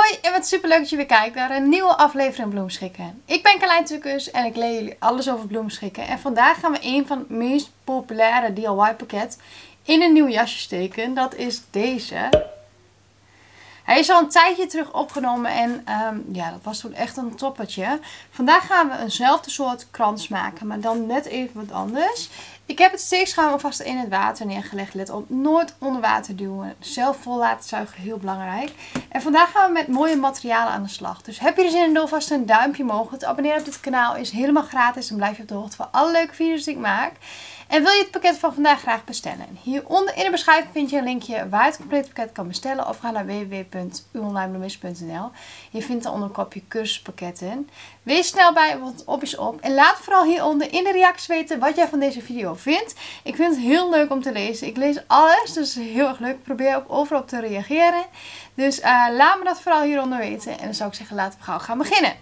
Hoi en wat super leuk dat je weer kijkt naar een nieuwe aflevering Bloemschikken. Ik ben Carlijn Tukkers en ik leer jullie alles over bloemschikken. En vandaag gaan we een van de meest populaire DIY pakket in een nieuw jasje steken. Dat is deze. Hij is al een tijdje terug opgenomen en ja, dat was toen echt een toppertje. Vandaag gaan we eenzelfde soort krans maken, maar dan net even wat anders. Ik heb het steekschuim alvast in het water neergelegd. Let op, nooit onder water duwen. Zelf vol laten zuigen, heel belangrijk. En vandaag gaan we met mooie materialen aan de slag. Dus heb je er zin in, doe alvast een duimpje omhoog. Het abonneren op dit kanaal is helemaal gratis. Dan blijf je op de hoogte van alle leuke video's die ik maak. En wil je het pakket van vandaag graag bestellen? Hieronder in de beschrijving vind je een linkje waar je het complete pakket kan bestellen. Of ga naar www.uonlinebloemist.nl. Je vindt er onder een kopje cursuspakketten. Wees snel bij, want op is op. En laat vooral hieronder in de reacties weten wat jij van deze video vindt. Ik vind het heel leuk om te lezen. Ik lees alles, dus heel erg leuk. Ik probeer ook overal op te reageren. Dus laat me dat vooral hieronder weten. En dan zou ik zeggen, laten we gauw gaan beginnen.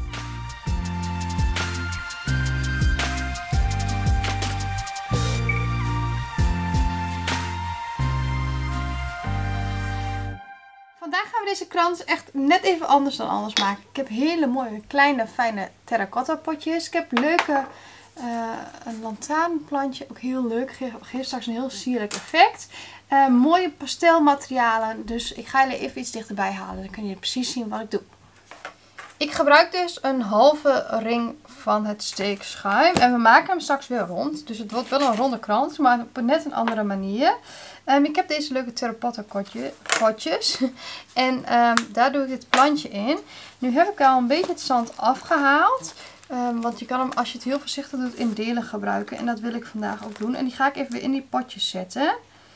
Vandaag gaan we deze krans echt net even anders dan anders maken. Ik heb hele mooie kleine fijne terracotta potjes. Ik heb leuke een lantaarnplantje, ook heel leuk. Geeft straks een heel sierlijk effect. Mooie pastelmaterialen, dus ik ga jullie even iets dichterbij halen. Dan kun je precies zien wat ik doe. Ik gebruik dus een halve ring van het steekschuim. En we maken hem straks weer rond. Dus het wordt wel een ronde krans, maar op een net een andere manier. Ik heb deze leuke terracotta potjes. En daar doe ik dit plantje in. Nu heb ik al een beetje het zand afgehaald. Want je kan hem, als je het heel voorzichtig doet, in delen gebruiken. En dat wil ik vandaag ook doen. En die ga ik even weer in die potjes zetten.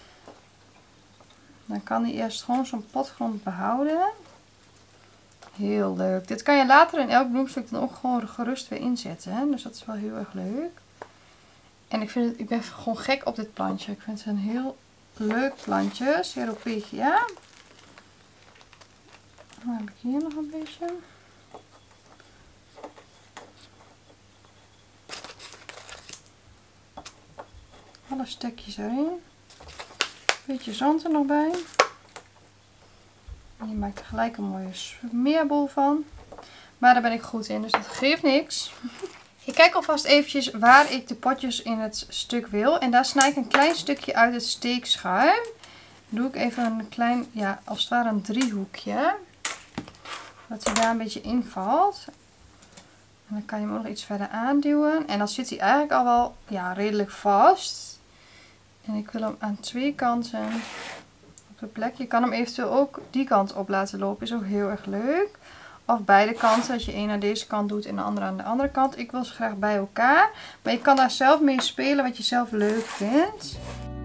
Dan kan hij eerst gewoon zo'n potgrond behouden. Heel leuk. Dit kan je later in elk bloemstuk dan ook gewoon gerust weer inzetten. Hè? Dus dat is wel heel erg leuk. En ik ben gewoon gek op dit plantje. Ik vind het een heel leuk plantje. Ceropegia. Dan heb ik hier nog een beetje. Alle stekjes erin. Beetje zand er nog bij. En je maakt er gelijk een mooie smeerbol van. Maar daar ben ik goed in, dus dat geeft niks. Ik kijk alvast eventjes waar ik de potjes in het stuk wil. En daar snij ik een klein stukje uit het steekschuim. Dan doe ik even een klein, ja, als het ware een driehoekje. Dat hij daar een beetje invalt. En dan kan je hem ook nog iets verder aanduwen. En dan zit hij eigenlijk al wel, ja, redelijk vast. En ik wil hem aan twee kanten op de plek. Je kan hem eventueel ook die kant op laten lopen. Is ook heel erg leuk. Of beide kanten. Dat je één aan deze kant doet en de andere aan de andere kant. Ik wil ze graag bij elkaar. Maar je kan daar zelf mee spelen wat je zelf leuk vindt.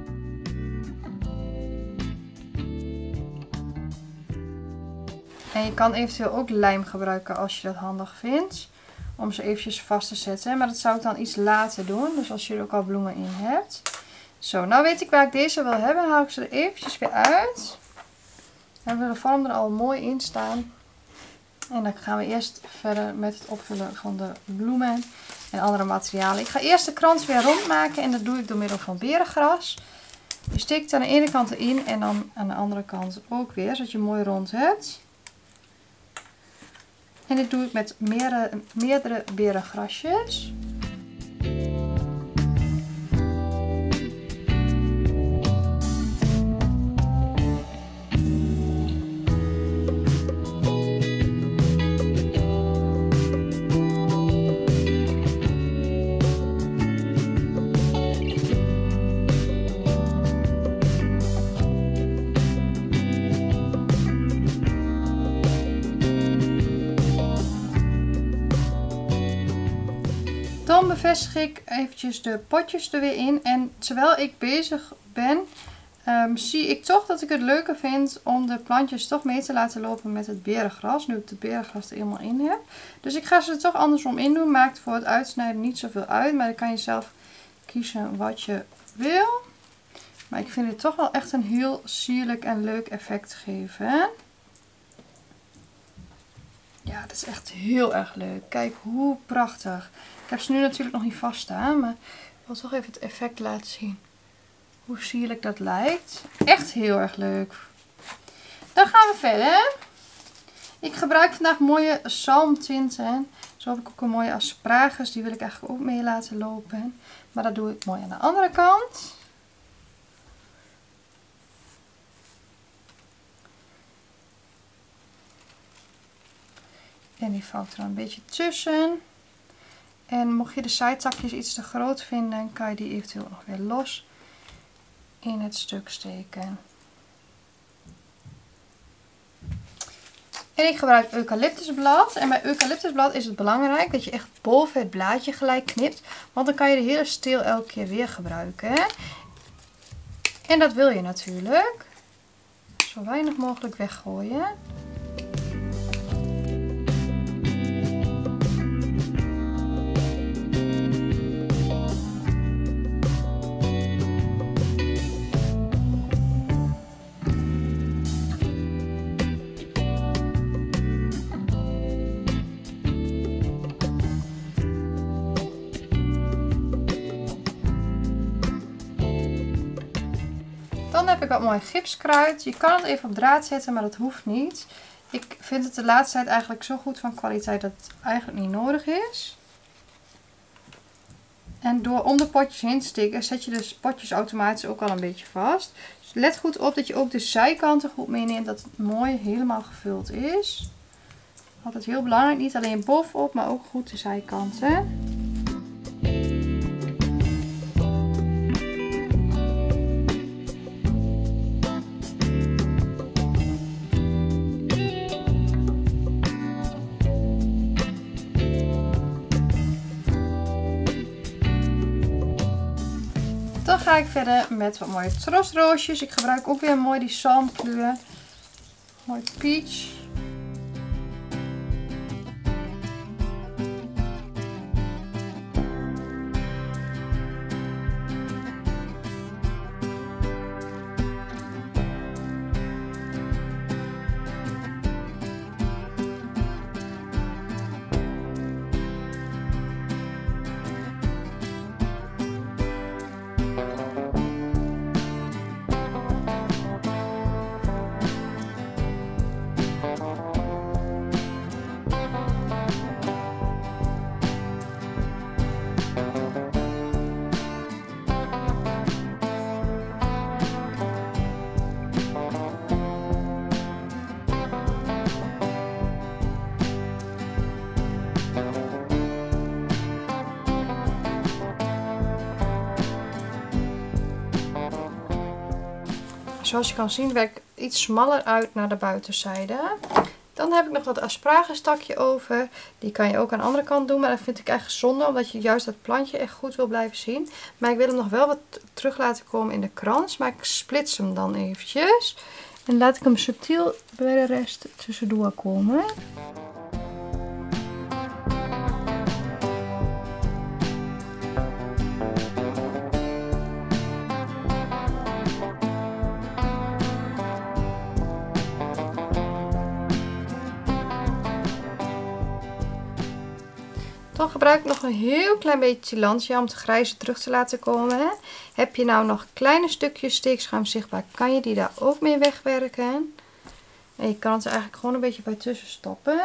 En je kan eventueel ook lijm gebruiken als je dat handig vindt. Om ze eventjes vast te zetten. Maar dat zou ik dan iets later doen. Dus als je er ook al bloemen in hebt. Zo, nou weet ik waar ik deze wil hebben. Dan haal ik ze er eventjes weer uit. Dan hebben we de vorm er al mooi in staan. En dan gaan we eerst verder met het opvullen van de bloemen en andere materialen. Ik ga eerst de krans weer rond maken en dat doe ik door middel van berengras. Je steekt aan de ene kant erin en dan aan de andere kant ook weer, zodat je mooi rond hebt. En dit doe ik met meerdere berengrasjes. Dan bevestig ik eventjes de potjes er weer in. En terwijl ik bezig ben, zie ik toch dat ik het leuker vind om de plantjes toch mee te laten lopen met het berengras. Nu ik het berengras er helemaal in heb. Dus ik ga ze er toch andersom in doen. Maakt voor het uitsnijden niet zoveel uit. Maar dan kan je zelf kiezen wat je wil. Maar ik vind het toch wel echt een heel sierlijk en leuk effect geven. Ja, dat is echt heel erg leuk. Kijk hoe prachtig. Ik heb ze nu natuurlijk nog niet vast staan, maar ik wil toch even het effect laten zien. Hoe sierlijk dat lijkt. Echt heel erg leuk. Dan gaan we verder. Ik gebruik vandaag mooie zalmtinten. Zo heb ik ook een mooie asparagus. Die wil ik eigenlijk ook mee laten lopen. Maar dat doe ik mooi aan de andere kant. En die vouwt er dan een beetje tussen. En mocht je de zijtakjes iets te groot vinden, kan je die eventueel nog weer los in het stuk steken. En ik gebruik eucalyptusblad. En bij eucalyptusblad is het belangrijk dat je echt boven het blaadje gelijk knipt. Want dan kan je de hele steel elke keer weer gebruiken. En dat wil je natuurlijk. Zo weinig mogelijk weggooien. Dan heb ik wat mooi gipskruid. Je kan het even op draad zetten, maar dat hoeft niet. Ik vind het de laatste tijd eigenlijk zo goed van kwaliteit dat het eigenlijk niet nodig is. En door om de potjes heen te steken zet je de potjes automatisch ook al een beetje vast. Dus let goed op dat je ook de zijkanten goed meeneemt, dat het mooi helemaal gevuld is. Altijd heel belangrijk, niet alleen bovenop, maar ook goed de zijkanten. Dan ga ik verder met wat mooie trosroosjes. Ik gebruik ook weer mooi die zalmkleur. Mooi peach. Zoals je kan zien werkt het iets smaller uit naar de buitenzijde. Dan heb ik nog dat asparagus-takje over. Die kan je ook aan de andere kant doen. Maar dat vind ik echt zonde. Omdat je juist dat plantje echt goed wil blijven zien. Maar ik wil hem nog wel wat terug laten komen in de krans. Maar ik splits hem dan eventjes. En laat ik hem subtiel bij de rest tussendoor komen. Dan gebruik ik nog een heel klein beetje Tillandsia om het grijze terug te laten komen. Heb je nou nog kleine stukjes steekschuim zichtbaar, kan je die daar ook mee wegwerken. En je kan het er eigenlijk gewoon een beetje bij tussen stoppen.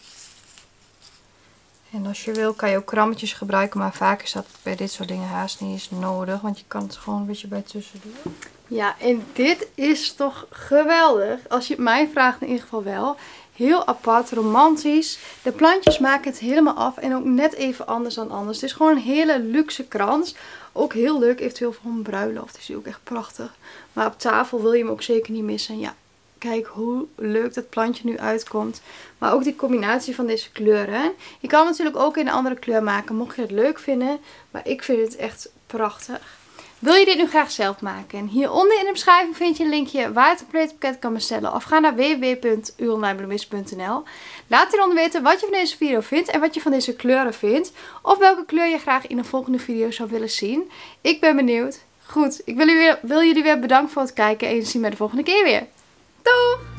En als je wil kan je ook krammetjes gebruiken, maar vaak is dat bij dit soort dingen haast niet eens nodig. Want je kan het gewoon een beetje bij tussen doen. Ja, en dit is toch geweldig. Als je het mij vraagt in ieder geval wel. Heel apart, romantisch. De plantjes maken het helemaal af en ook net even anders dan anders. Het is gewoon een hele luxe krans. Ook heel leuk, eventueel voor een bruiloft. Is die ook echt prachtig. Maar op tafel wil je hem ook zeker niet missen. Ja, kijk hoe leuk dat plantje nu uitkomt. Maar ook die combinatie van deze kleuren. Je kan hem natuurlijk ook in een andere kleur maken, mocht je het leuk vinden. Maar ik vind het echt prachtig. Wil je dit nu graag zelf maken? Hieronder in de beschrijving vind je een linkje waar je het complete pakket kan bestellen. Of ga naar www.uonlinebloemist.nl. Laat hieronder weten wat je van deze video vindt en wat je van deze kleuren vindt. Of welke kleur je graag in een volgende video zou willen zien. Ik ben benieuwd. Goed, ik wil jullie weer bedanken voor het kijken en zien we de volgende keer weer. Doeg!